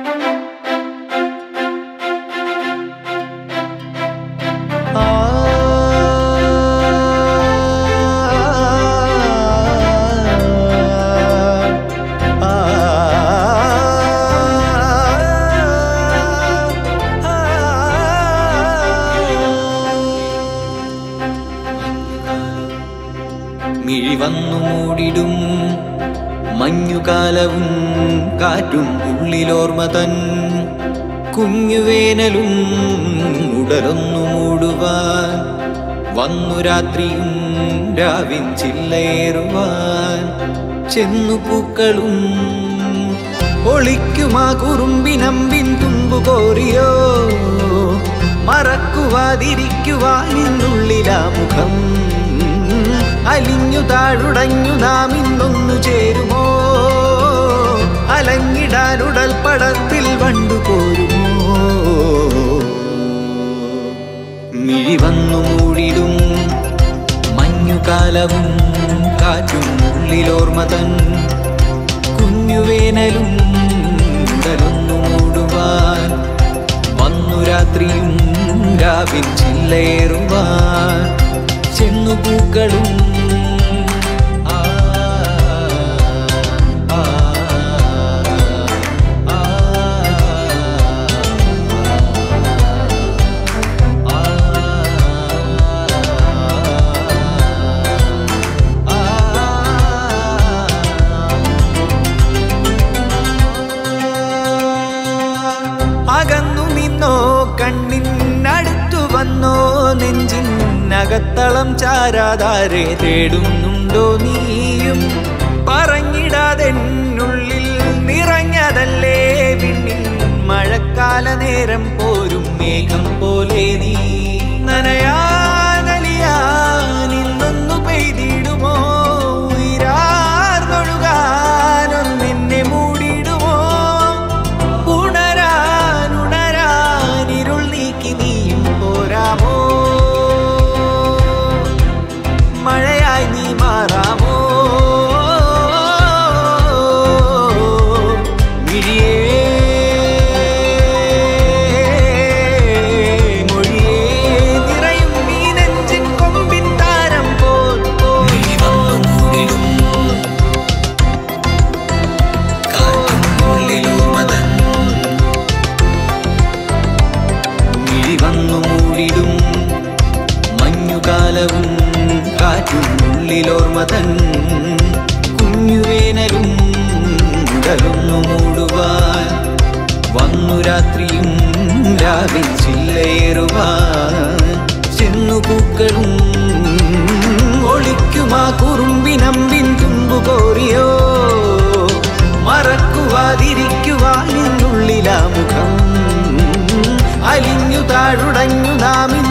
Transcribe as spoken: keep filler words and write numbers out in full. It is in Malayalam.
മിഴിവന്നു മൂടിടും മഞ്ഞുകാലവും കാറ്റും ഉള്ളിലോർമ്മ തൻ കുഞ്ഞുവേനലും ഉടലൊന്നു മൂടുവാൻ വന്നു രാത്രിയും രാവിൻ ചില്ലേറുവാൻ ചെന്നു പൂക്കളും ഒളിക്കുമാ കുറുമ്പിനമ്പിൻ തുമ്പുകോറിയോ മറക്കുവാതിരിക്കുവാനിന്നുള്ളിലാ മുഖം അലിഞ്ഞു താഴുടഞ്ഞു നാം ഇന്നൊന്നു ചേരുമോ അലങ്ങിടാനുടൽ പടത്തിൽ വണ്ടു പോരുമോ മിഴിവന്നു മൂടിടും മഞ്ഞുകാലവും കാറ്റും ഉള്ളിലോർമ്മ തൻ കുഞ്ഞുവേനലും ഉടലൊന്നു മൂടുവാൻ വന്നു രാത്രിയും രാവിൻ ചില്ലേറുവാൻ ചെന്നു പൂക്കളും അകന്നു നിന്നോ കണ്ണിനടുത്തു വന്നോ നെഞ്ചിനകത്തളം ചാരാതാരെ തേടുന്നുണ്ടോ നീയും പറഞ്ഞിടാതെന്നുള്ളിൽ നിറഞ്ഞതല്ലേ വിണ്ണിൽ മഴക്കാല നേരം പോരും മേഘം പോലെ നീ നനയാനലിയാൻ ഇന്നൊന്നു പെയ്തിടുമോ ഉയരാർന്നൊഴുകാനൊന്നിന്നെ മൂടിടുമോ ഉണരാൻ ഉണരാൻ ഇരുൾ നീക്കി നീയും പോരാമോ മഴയായി നീ മാറാമോ മിഴിയേ മൊഴിയേ നിറയും നീ നെഞ്ചിൻ കൊമ്പിൻ താരം പോൽ മിഴിവന്നു മൂടിടും കാറ്റുള്ളിലോർമ്മ തൻ മിഴിവന്നു മൂടിടും മഞ്ഞുകാലവും കാറ്റും ഉള്ളിലോർമ്മ തൻ കുഞ്ഞുവേനലും ഉടലൊന്നു മൂടുവാൻ വന്നു രാത്രിയും രാവിൻ ചില്ലേറുവാൻ ചെന്നു പൂക്കളും ഒളിക്കുമാ കുറുമ്പിനമ്പിൻ തുമ്പുകോറിയോ മറക്കുവാതിരിക്കുവാനിന്നുള്ളിലാ മുഖം അലിഞ്ഞു താഴുടഞ്ഞു നാമിൻ